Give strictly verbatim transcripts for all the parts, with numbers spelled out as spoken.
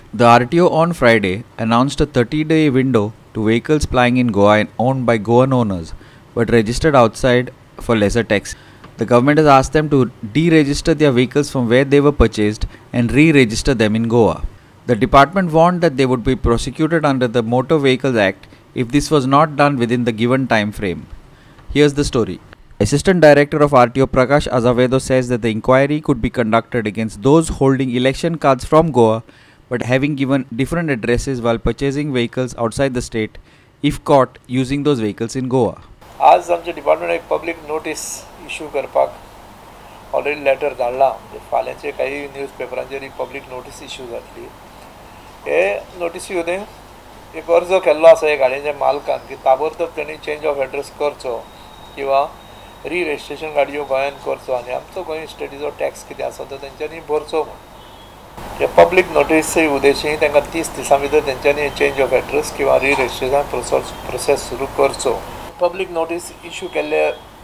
The R T O on Friday announced a thirty-day window to vehicles plying in Goa and owned by Goan owners but registered outside for lesser tax. The government has asked them to deregister their vehicles from where they were purchased and re-register them in Goa. The department warned that they would be prosecuted under the Motor Vehicles Act if this was not done within the given time frame. Here's the story. Assistant Director of R T O Prakash Azavedo says that the inquiry could be conducted against those holding election cards from Goa but having given different addresses while purchasing vehicles outside the state if caught using those vehicles in Goa. आज आमचे department एक public notice issue करपाक already letter धाडला. म्हणजे फाल्यांचे काही news पेपरांचेर public notice issue जातली. हे नोटीस येवन एक अर्ज केल्लो आसा ह्या गाडयांच्या मालकान की ताबडतोब त्यांनी चेंज ऑफ एड्रेस करचो किंवा री रजिस्ट्रेशन गाडयो गोंयान करचो आनी आमचो गोंय स्टेटीचो टॅक्स कितें आसा तो तेंच्यांनी भरचो म्हणून. हे पब्लिक नोटीस उद्देशी तांकां तीस दिसां भितर तेंच्यांनी चेंज ऑफ एड्रेस किंवा री रजिस्ट्रेशन प्रोसेस प्रोसेस सुरू करचो. पब्लिक नोटीस इश्यू केल्ले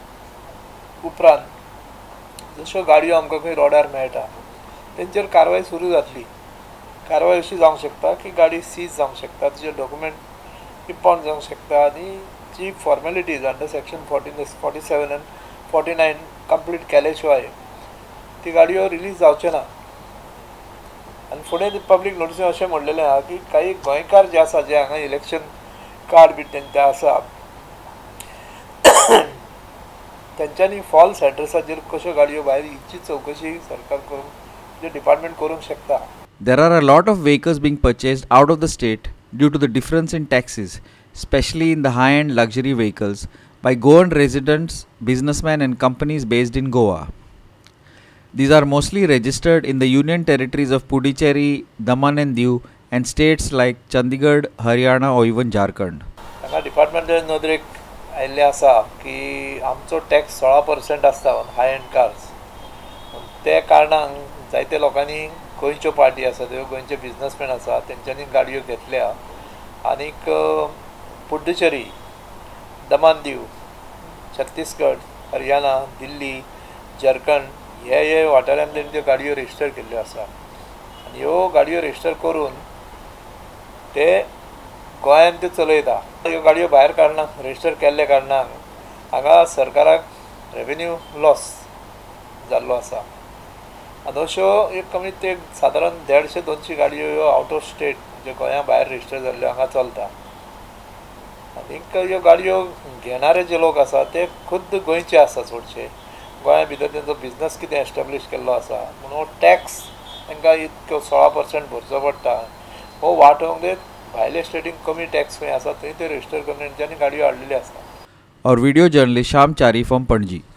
उपरांत जश्यो गाडयो आमकां खंय रोडार मेळटा तेंचेर कारवाय सुरू जातली. कारवाय अशी जावंक शकता की गाडी सीज जावंक शकता, तिचे डॉक्युमेंट इम्पाउंड जावंक शकता आनी जी formalities under section fourteen forty seven आनी फोर्टी नायन कंप्लीट केले शिवाय ती गाडयो रिलीज जावच्यो ना. आनी फुडें पब्लीक नोटिसीन अशें म्हणलेलें आहा की काही गोंयकार जे आसा जे हांगा इलेक्शन कार्ड बी तेंचे आसा तेंच्यांनी फॉल्स एड्रेसाचेर कश्यो गाडयो भायर हिची चवकशी सरकार करूंक जे डिपार्टमेंट करूंक शकता. There are a lot of vehicles being purchased out of the state due to the difference in taxes, especially in the high-end luxury vehicles, by Goan residents, businessmen and companies based in Goa. These are mostly registered in the union territories of Puducherry, Daman and Diu and states like Chandigarh, Haryana or even Jharkhand. हांगा डिपार्टमेंटाच्या नदरेक आयिल्लें आसा की आमचो tax सोळा percent आसता हाय end cars. ते कारणान जायते लोकांनी गोंयच्यो पार्टी आसा त्यो गोंयचे बिजनसमॅन आसा तेंच्यांनी गाडयो घेतल्या आनीक पुड्डुचेरी, दमान दीव, छत्तीसगड, हरियाणा, दिल्ली, झारखंड हे हे वाठारांत तेंच्यो गाडयो रजिस्टर केल्ल्यो आसा. आनी ह्यो गाडयो रजिस्टर करून ते गोंयांत त्यो चलयता. ह्यो गाडयो भायर काडनाक रजिस्टर केल्ले कारणान हांगा सरकाराक रेवेन्यू लॉस जाल्लो आसा. आनी अश्यो एक कमीत एक सादारण देडशे दोनशे गाडयो ह्यो आवट ऑफ स्टेट जे गोंया भायर रजिस्टर जाल्ल्यो हांगा चलता. आनीक ह्यो गाडयो घेणारे जे लोक आसा ते खुद्द गोंयचे आसा चडशे. गोंया भितर तेंचो बिजनस कितें एस्टॅब्लीश केल्लो आसा म्हणून हो टॅक्स तांकां इतको सोळा पर्सेंट भरचो पडटा. हो वांटोवंक दे भायले स्टेटीक कमी टॅक्स खंय आसा थंय ते रजिस्टर करून तेंच्यांनी गाडयो हाडलेल्यो आसा. Our video journalist Shyam Chari from Panji.